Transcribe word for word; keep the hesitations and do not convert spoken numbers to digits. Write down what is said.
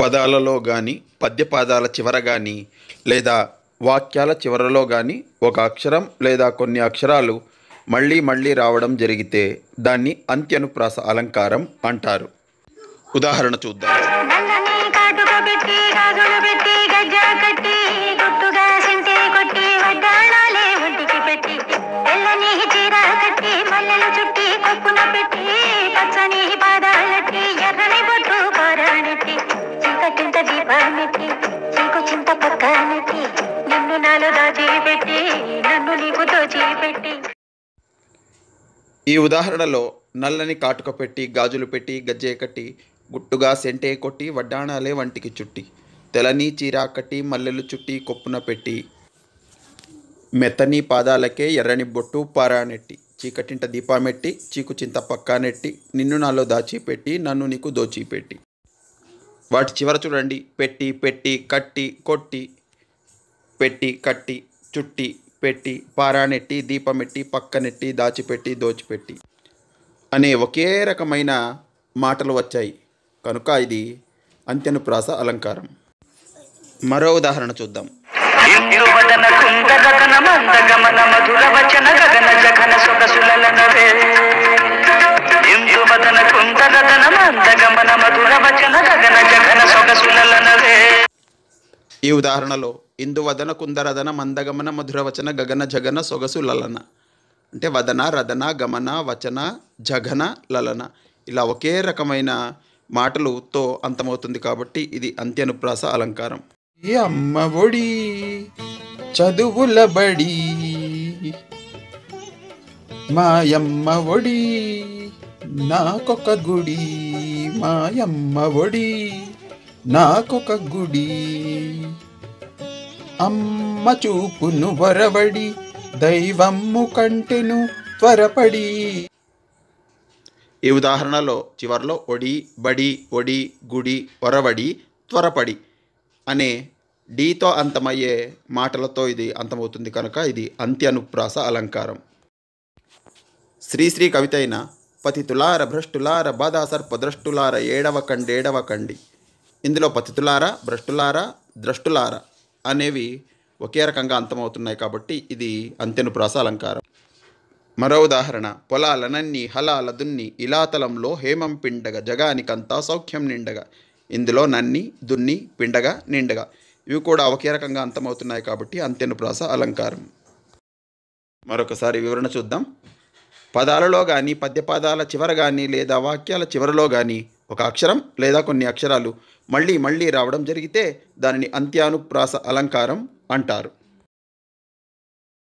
పదాలలో గాని పద్యపాదాల చివర గాని లేదా వాక్యాల చివరలో గాని ఒక అక్షరం లేదా కొన్ని అక్షరాలు మళ్ళీ మళ్ళీ రావడం జరిగితే దాన్ని అంత్యనుప్రాస అలంకారం అంటారు. ఉదాహరణ చూద్దాం. ఈ ఉదాహరణలో నల్లని కాటుక పెట్టి గాజులు పెట్టి గజ్జే కట్టి గుట్టుగా సెంటే కొట్టి వడ్డాణాలే వంటికి చుట్టి తెలని చీరా కట్టి మల్లెలు చుట్టి కొప్పున పెట్టి మెత్తని పాదాలకే ఎర్రని బొట్టు పారానెట్టి చీకటింట దీపామెట్టి చీకు చింత పక్కానెట్టి నిన్ను నాలో దాచిపెట్టి నన్ను నీకు దోచిపెట్టి. వాటి చివర చూడండి, పెట్టి పెట్టి కట్టి కొట్టి పెట్టి కట్టి చుట్టి పెట్టి పారానెట్టి దీపమెట్టి పక్కనెట్టి దాచిపెట్టి దోచిపెట్టి అనే ఒకే రకమైన మాటలు వచ్చాయి కనుక ఇది అంత్యనుప్రాస అలంకారం. మరో ఉదాహరణ చూద్దాం. ఈ ఉదాహరణలో ఇందువదన కుందరదన మందగమన మధురవచన గగన జగన సొగసు లలన అంటే వదన రదన గమన వచన జగన లలన ఇలా ఒకే రకమైన మాటలుతో అంతమవుతుంది కాబట్టి ఇది అంత్యనుప్రాస అలంకారం. ఏ అమ్మ ఒడి చదువుల బడి మాయమ్మ ఒడి నాకొక గుడి మాయమ్మ ఒడి నాకొక గుడి అమ్మ చూపును వరవడి దైవమ్ము కంటెను త్వరపడి. ఈ ఉదాహరణలో చివర్లో ఒడి బడి ఒడి గుడి వరవడి త్వరపడి అనే డీతో అంతమయ్యే మాటలతో ఇది అంతమవుతుంది కనుక ఇది అంత్యనుప్రాస అలంకారం. శ్రీశ్రీ కవిత అయిన పతితులార భ్రష్టులార బాధాసర్పద్రష్టులార ఏడవ కండేడవ కండి ఇందులో పతితులార భ్రష్టులార ద్రష్టులార అనేవి ఒకే రకంగా అంతమవుతున్నాయి కాబట్టి ఇది అంత్యనుప్రాస అలంకారం. మరో ఉదాహరణ. పొలాలనన్ని హలాల దున్ని ఇలాతలంలో హేమం పిండగ జగానికంతా సౌఖ్యం నిండగా ఇందులో నన్ని దున్ని పిండగా నిండగా ఇవి కూడా ఒకే రకంగా అంతమవుతున్నాయి కాబట్టి అంత్యనుప్రాస అలంకారం. మరొకసారి వివరణ చూద్దాం. పదాలలో కానీ పద్యపాదాల చివర కానీ లేదా వాక్యాల చివరలో కానీ ఒక అక్షరం లేదా కొన్ని అక్షరాలు మళ్ళీ మళ్ళీ రావడం జరిగితే దానిని అంత్యానుప్రాస అలంకారం అంటారు.